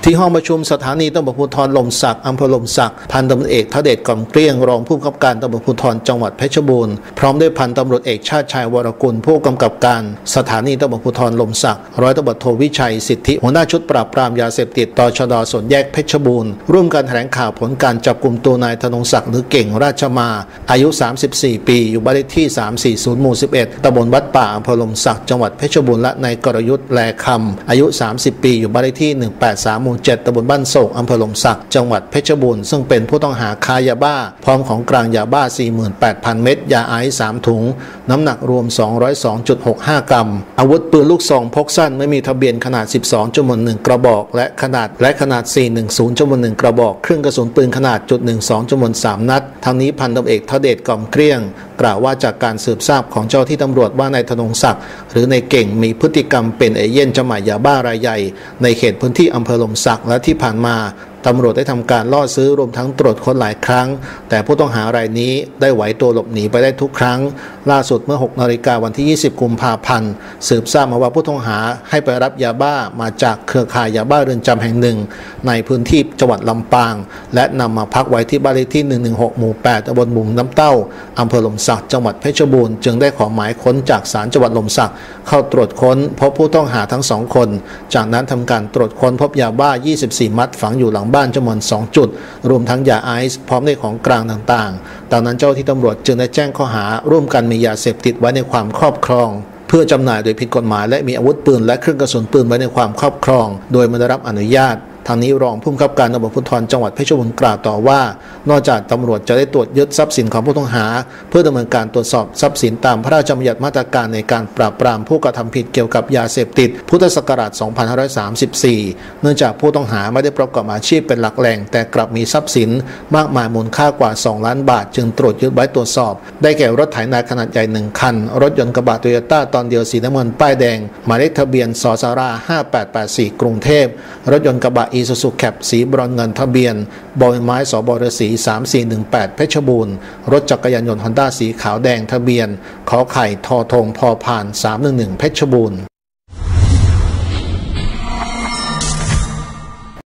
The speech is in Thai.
ที่ห้องประชุมสถานีตำรวจภูธรลมสักอำเภอลมสักพันตำรวจเอกทเดชกล่อมเกลี้ยงรองผู้กำกับการตำรวจภูธรจังหวัดเพชรบูรณ์พร้อมด้วยพันตำรวจเอกชาติชายวรกุลผู้กำกับการสถานีตำรวจภูธรลมสักร้อยตำรวจโทวิชัยสิทธิหัวหน้าชุดปราบปรามยาเสพติดตชด.สวนแยกเพชรบูรณ์ร่วมกันแถลงข่าวผลการจับกุมตัวนายธนงศักดิ์หรือเก่งราชมาอายุ34ปีอยู่บ้านเลขที่340หมู่11ตำบลวัดป่าอำเภอลมสักจังหวัดเพชรบูรณ์และนายกรยุทธ์แลคำอายุ30ปีอยู่บ้านเลขที่183หมู่7ตำบลบ้านโศกอำเภอลมสักจังหวัดเพชรบูรณ์ซึ่งเป็นผู้ต้องหาค้ายาบ้าพร้อมของกลางยาบ้า 48,000 เม็ดยาไอซ์3ถุงน้ำหนักรวม 202.65 กรัมอาวุธปืนลูกซองพกสั้นไม่มีทะเบียนขนาด12จำนวน1กระบอกและขนาด410จำนวน1กระบอกเครื่องกระสุนปืนขนาด.12จำนวน3นัดทั้งนี้พันตำรวจเอกทเดชกล่อมเกลี้ยงกล่าวว่าจากการสืบทราบของเจ้าที่ตำรวจว่านายธนงศักดิ์หรือในเก่งมีพฤติกรรมเป็นเอเย่นจำหน่ายยาบ้ารายใหญ่ในเขตพื้นที่อำเภอลมสักและที่ผ่านมาตำรวจได้ทำการล่อซื้อรวมทั้งตรวจค้นหลายครั้งแต่ผู้ต้องหารายนี้ได้ไหวตัวหลบหนีไปได้ทุกครั้งล่าสุดเมื่อ 6 นาฬิกาวันที่ 20 กุมภาพันธ์สืบทราบมาว่าผู้ต้องหาให้ไปรับยาบ้ามาจากเครือข่ายยาบ้าเรือนจำแห่งหนึ่งในพื้นที่จังหวัดลำปางและนำมาพักไว้ที่บ้านเลขที่116หมู่8ตำบลบุงน้ำเต้าอำเภอลมสักจังหวัดเพชรบูรณ์จึงได้ขอหมายค้นจากศาลจังหวัดลมสักเข้าตรวจค้นพบผู้ต้องหาทั้ง2คนจากนั้นทำการตรวจค้นพบยาบ้า24มัดฝังอยู่หลังบ้านจำนวน2จุดรวมทั้งยาไอซ์พร้อมด้วยของกลางต่างๆดังนั้นเจ้าที่ตำรวจจึงได้แจ้งข้อหาร่วมกันมียาเสพติดไว้ในความครอบครองเพื่อจำหน่ายโดยผิดกฎหมายและมีอาวุธปืนและเครื่องกระสุนปืนไว้ในความครอบครองโดยไม่ได้รับอนุญาตทางนี้รองผู้กำกับการตำรวจภูธรจังหวัดเพชรบูรณ์กล่าวต่อว่านอกจากตำรวจจะได้ตรวจยึดทรัพย์สินของผู้ต้องหาเพื่อดำเนินการตรวจสอบทรัพย์สินตามพระราชบัญญัติมาตรการในการปราบปรามผู้กระทำผิดเกี่ยวกับยาเสพติดพุทธศักราช 2534 เนื่องจากผู้ต้องหาไม่ได้ประกอบอาชีพเป็นหลักแหล่งแต่กลับมีทรัพย์สินมากมายมูลค่ากว่า2ล้านบาทจึงตรวจยึดไว้ตรวจสอบได้แก่รถไถนาขนาดใหญ่1คันรถยนต์กระบะโตโยต้าตอนเดียวสีน้ำเงินป้ายแดงหมายเลขทะเบียนสสร5884กรุงเทพรถยนต์กระบะอีซูซูแคปสีบรอนเงินทะเบียนบอยไม้สบฤษี3418เพชรบูรณ์รถจักรยานยนต์ฮอนด้าสีขาวแดงทะเบียนขอไข่ทอทงพอพาน311เพชรบูรณ์